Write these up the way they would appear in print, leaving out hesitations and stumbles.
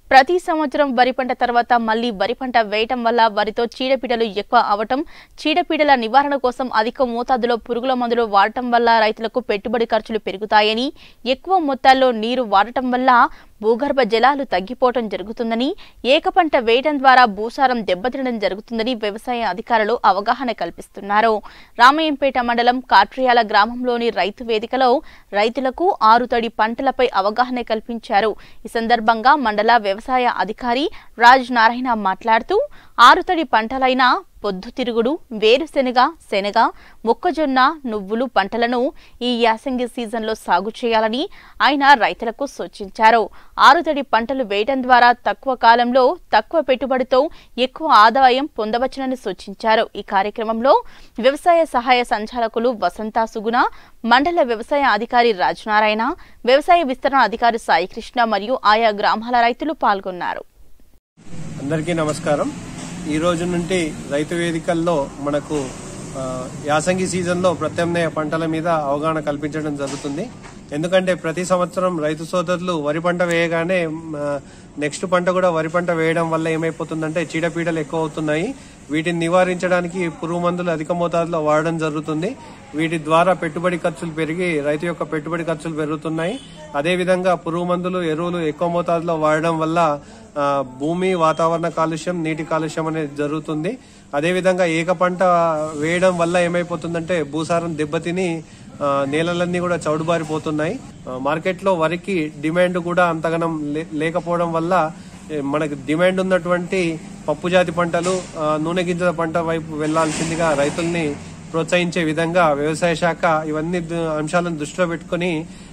ప్రతి సంవత్సరం వరి పంట తర్వాత మళ్లీ వరి పంట వేయటం వల్ల వరితో చీడపీడలు ఎక్కువ అవటం, చీడపీడల నివారణ కోసం అధిక మోతాదులో పురుగుల మందులు వాడటం వల్ల రైతులకు పెట్టుబడి ఖర్చులు పెరుగుతాయని, ఎక్కువ మొత్తాల్లో నీరు వాడటం వల్ల భూగర్భ జలాలు తగ్గిపోవటం జరుగుతుందని, ఏకపంట వేయడం ద్వారా భూసారం దెబ్బతినడం జరుగుతుందని వ్యవసాయ అధికారులు అవగాహన కల్పిస్తున్నారు. రామయ్యంపేట మండలం కాట్రియాల గ్రామంలోని రైతు వేదికలో రైతులకు ఆరుతడి పంటలపై అవగాహన కల్పించారు. ఈ సందర్భంగా మండల వ్యవసాయ అధికారి రాజ్ నారాయణ మాట్లాడుతూ ఆరుతడి పంటలైన పొద్దుతిరుగుడు, వేరుశెనగ, శనగ, మొక్కజొన్న, నువ్వులు పంటలను ఈ యాసంగి సీజన్లో సాగు చేయాలని ఆయన రైతులకు సూచించారు. ఆరుతడి పంటలు వేయడం ద్వారా తక్కువ కాలంలో తక్కువ పెట్టుబడితో ఎక్కువ ఆదాయం పొందవచ్చునని సూచించారు. ఈ కార్యక్రమంలో వ్యవసాయ సహాయ సంచాలకులు వసంత సుగుణ, మండల వ్యవసాయ అధికారి రాజనారాయణ, వ్యవసాయ విస్తరణ అధికారి సాయికృష్ణ మరియు ఆయా గ్రామాల రైతులు పాల్గొన్నారు. అందరికీ నమస్కారం. ఈ రోజు నుండి రైతు వేదికల్లో మనకు యాసంగి సీజన్లో ప్రత్యామ్నాయ పంటల మీద అవగాహన కల్పించడం జరుగుతుంది. ఎందుకంటే ప్రతి సంవత్సరం రైతు సోదరులు వరి పంట వేయగానే నెక్స్ట్ పంట కూడా వరి పంట వేయడం వల్ల ఏమైపోతుందంటే చీడపీడలు ఎక్కువ అవుతున్నాయి. వీటిని నివారించడానికి పురుగు మందులు అధిక మోతాదులో వాడడం జరుగుతుంది. వీటి ద్వారా పెట్టుబడి ఖర్చులు పెరిగి రైతు యొక్క పెట్టుబడి ఖర్చులు పెరుగుతున్నాయి. అదేవిధంగా పురుగు మందులు, ఎరువులు ఎక్కువ మోతాదులో వాడడం వల్ల భూమి, వాతావరణ కాలుష్యం, నీటి కాలుష్యం అనేది జరుగుతుంది. అదేవిధంగా ఏక పంట వేయడం వల్ల ఏమైపోతుందంటే భూసారం దెబ్బతిని నేలలన్నీ కూడా చౌడుబారిపోతున్నాయి. మార్కెట్లో వరికి డిమాండ్ కూడా అంతగనం లేకపోవడం వల్ల మనకు డిమాండ్ ఉన్నటువంటి పప్పు జాతి పంటలు, నూనె గింజల పంట వైపు వెళ్లాల్సిందిగా రైతుల్ని ప్రోత్సహించే విధంగా వ్యవసాయ శాఖ ఇవన్నీ అంశాలను దృష్టిలో పెట్టుకుని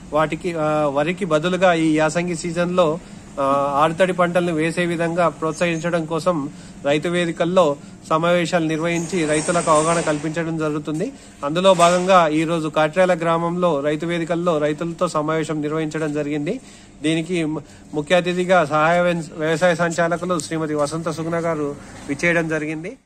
వరికి బదులుగా ఈ యాసంగి సీజన్లో ఆరుతడి పంటలను వేసే విధంగా ప్రోత్సహించడం కోసం రైతు వేదికల్లో సమావేశాలు నిర్వహించి రైతులకు అవగాహన కల్పించడం జరుగుతుంది. అందులో భాగంగా ఈ రోజు కాట్రియాల గ్రామంలో రైతు వేదికల్లో రైతులతో సమావేశం నిర్వహించడం జరిగింది. దీనికి ముఖ్య అతిథిగా సహాయ వ్యవసాయ సంచాలకులు శ్రీమతి వసంత సుగుణ గారు విచ్చేయడం జరిగింది.